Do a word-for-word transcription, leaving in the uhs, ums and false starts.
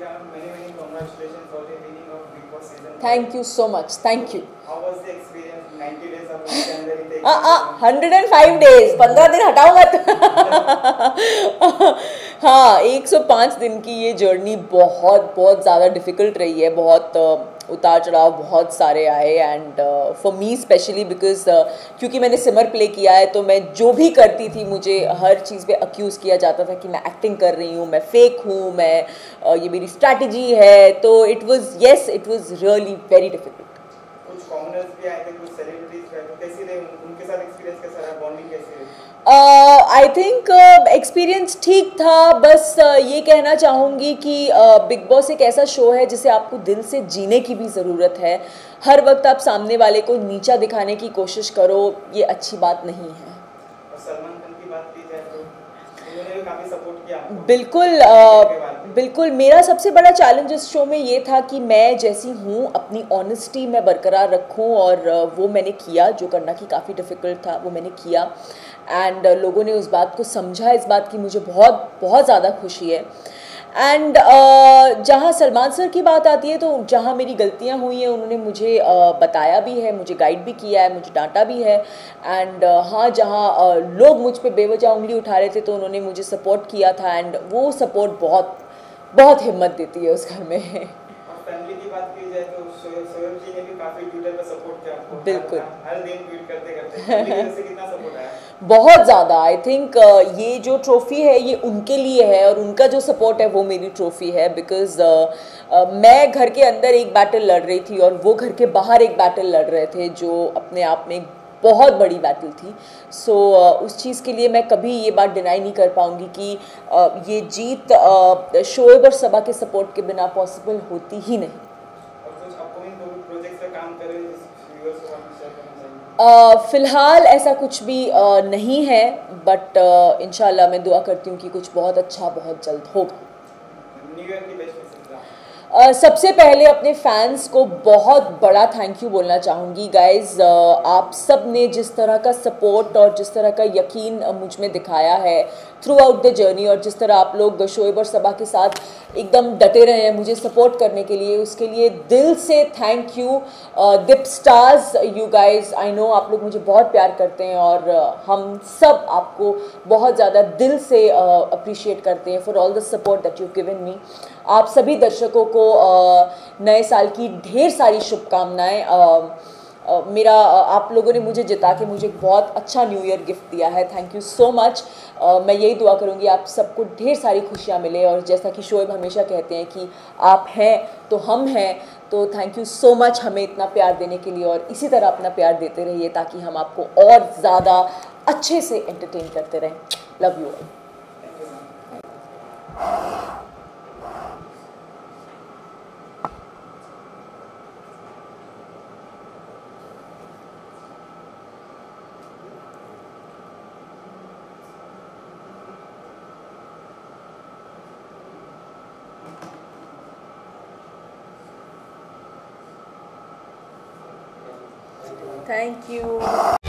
many many congratulations for the winning of Big Boss season. Thank you so much. Thank you. How was the experience? ninety days of उसके अंदर ही हाँ हाँ hundred and five days पंद्रह दिन हटाओ मत हाँ एक सौ पाँच दिन की ये जर्नी बहुत बहुत ज़्यादा डिफ़िकल्ट रही है, बहुत उतार चढ़ाव बहुत सारे आए and for me specially because क्योंकि मैंने सिमर प्ले किया है तो मैं जो भी करती थी मुझे हर चीज़ पे अक्यूज़ किया जाता था कि मैं एक्टिंग कर रही हूँ, मैं फेक हूँ, मैं uh, ये मेरी स्ट्रैटेजी है, तो it was yes it was really very difficult. कुछ कॉमनर्स भी आए थे, कुछ सेलिब्रिटीज भी आए थे, कैसी रही उनके साथ एक्सपीरियंस कैसा रहा, बॉन्डिंग कैसी रही? आई थिंक एक्सपीरियंस ठीक था, बस uh, ये कहना चाहूँगी कि बिग बॉस एक ऐसा शो है जिसे आपको दिल से जीने की भी ज़रूरत है। हर वक्त आप सामने वाले को नीचा दिखाने की कोशिश करो, ये अच्छी बात नहीं है। और सलमान खान की बात की जाए तो उन्होंने भी काफ़ी सपोर्ट किया आपको। बिल्कुल uh, बिल्कुल मेरा सबसे बड़ा चैलेंज इस शो में ये था कि मैं जैसी हूँ अपनी ऑनेस्टी मैं बरकरार रखूँ, और uh, वो मैंने किया, जो करना कि काफ़ी डिफ़िकल्ट था वो मैंने किया एंड uh, लोगों ने उस बात को समझा, इस बात की मुझे बहुत बहुत ज़्यादा खुशी है। एंड uh, जहाँ सलमान सर की बात आती है तो जहाँ मेरी गलतियाँ हुई हैं उन्होंने मुझे uh, बताया भी है, मुझे गाइड भी किया है, मुझे डांटा भी है एंड uh, हाँ जहाँ uh, लोग मुझ पे बेवजह उंगली उठा रहे थे तो उन्होंने मुझे सपोर्ट किया था एंड वो सपोर्ट बहुत बहुत हिम्मत देती है उस घर में। और फैमिली की बात की जाए तो शोएब जी ने भी काफ़ी ट्विटर पर सपोर्ट किया आपको। बिल्कुल हर, हर दिन ट्वीट करते करते फैमिली की तरफ से कितना सपोर्ट आया? बहुत ज़्यादा। आई थिंक uh, ये जो ट्रॉफ़ी है ये उनके लिए है और उनका जो सपोर्ट है वो मेरी ट्रॉफ़ी है, बिकॉज़ uh, uh, मैं घर के अंदर एक बैटल लड़ रही थी और वो घर के बाहर एक बैटल लड़ रहे थे जो अपने आप में बहुत बड़ी बैटल थी। सो so, uh, उस चीज़ के लिए मैं कभी ये बात डिनाई नहीं कर पाऊँगी कि uh, ये जीत uh, शोएब और सबा के सपोर्ट के बिना पॉसिबल होती ही नहीं। और कुछ अपकमिंग प्रोजेक्ट्स पे काम कर रहे हैं जिस व्यूअर्स को आप शेयर करना चाहिए? Uh, फ़िलहाल ऐसा कुछ भी uh, नहीं है, बट uh, इंशाल्लाह मैं दुआ करती हूँ कि कुछ बहुत अच्छा बहुत जल्द होगा। न्यू ईयर की बेस्ट विशेस। Uh, सबसे पहले अपने फैंस को बहुत बड़ा थैंक यू बोलना चाहूँगी गाइज़। uh, आप सब ने जिस तरह का सपोर्ट और जिस तरह का यकीन uh, मुझ में दिखाया है थ्रू आउट द जर्नी, और जिस तरह आप लोग शोएब और सबा के साथ एकदम डटे रहे हैं मुझे सपोर्ट करने के लिए, उसके लिए दिल से thank you. Dip stars you guys, I know आप लोग मुझे बहुत प्यार करते हैं और uh, हम सब आपको बहुत ज़्यादा दिल से अप्रिशिएट uh, करते हैं for all the support that you given me. आप सभी दर्शकों को नए साल की ढेर सारी शुभकामनाएं। मेरा आप लोगों ने मुझे जिता के मुझे बहुत अच्छा न्यू ईयर गिफ्ट दिया है, थैंक यू सो मच। मैं यही दुआ करूंगी आप सबको ढेर सारी खुशियां मिले, और जैसा कि शोएब हमेशा कहते हैं कि आप हैं तो हम हैं, तो थैंक यू सो मच हमें इतना प्यार देने के लिए, और इसी तरह अपना प्यार देते रहिए ताकि हम आपको और ज़्यादा अच्छे से एंटरटेन करते रहें। Love you all. Thank you.